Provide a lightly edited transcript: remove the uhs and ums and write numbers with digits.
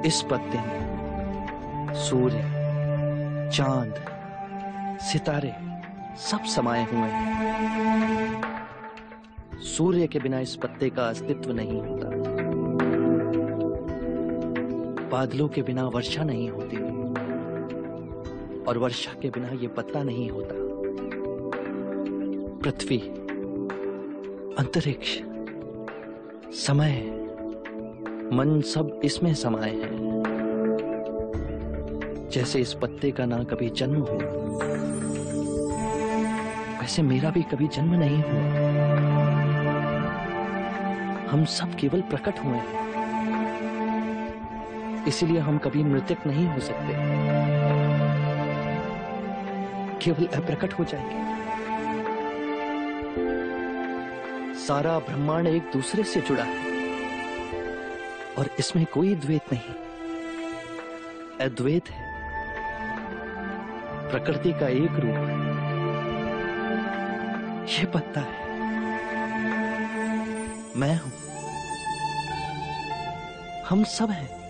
इस पत्ते में सूर्य, चांद, सितारे सब समाये हुए हैं। सूर्य के बिना इस पत्ते का अस्तित्व नहीं होता। बादलों के बिना वर्षा नहीं होती और वर्षा के बिना ये पत्ता नहीं होता। पृथ्वी, अंतरिक्ष, समय, मन सब इसमें समाये हैं। जैसे इस पत्ते का ना कभी जन्म हुआ, वैसे मेरा भी कभी जन्म नहीं हुआ। हम सब केवल प्रकट हुए हैं, इसलिए हम कभी मृतक नहीं हो सकते, केवल अप्रकट हो जाएंगे। सारा ब्रह्मांड एक दूसरे से जुड़ा है और इसमें कोई द्वैत नहीं, अद्वैत है। प्रकृति का एक रूप है, ये पत्ता है, मैं हूं, हम सब हैं।